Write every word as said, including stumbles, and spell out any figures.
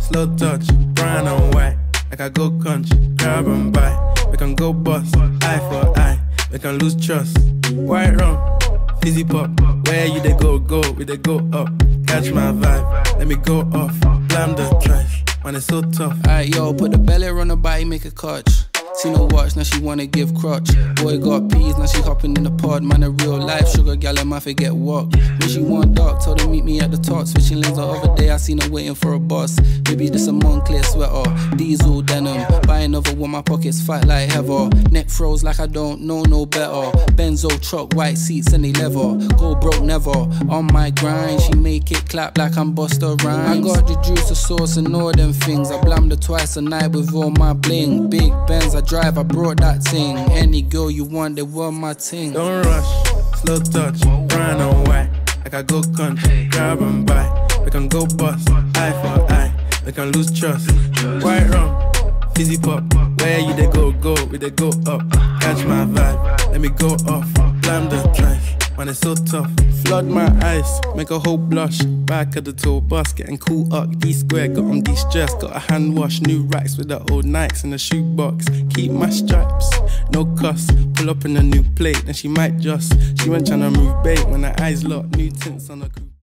slow touch, brown and white. Like I go country, grab and buy. We can go bust, eye for eye. We can lose trust. White rum, fizzy pop. Where you they go, go, we they go up. Catch my vibe, let me go off. Blam the trash, man it's so tough. Alright yo, put the belly on her body, make a catch. Seen her watch, now she wanna give crutch. Boy got peas, now she hopping in the pod. Man a real life sugar gal, and my forget walk. When she want dark, told her meet me at the top. Switching lanes the other day, I seen her waiting for a bus. Maybe this a Moncler sweater, diesel denim. Buy another one, my pockets fat like heather. Neck froze like I don't know no better. Benzo truck, white seats and they leather. Go broke never, on my grind. She make it clap like I'm Busta Rhymes. I got the juice, the sauce and all them things. I blammed her twice a night with all my bling. Big Benz, I drive, I brought that thing. Any girl you want, they want my ting. Don't rush, slow touch, brown and white. Like I go country, grab and buy. We can go bust, eye for eye. We can lose trust. White rum, fizzy pop. Where you they go, go, we they go up. Catch my vibe, let me go off. Blam the trash, man it's so tough. Flood my eyes, make a whole blush. Back of the tour bus, getting cool up. D-square, got on de-stress. Got a hand wash, new racks with the old Nikes in the shoebox. Keep my stripes, no cuss. Pull up in a new plate, then she might just. She went tryna move bait when her eyes locked. New tints on her coupe.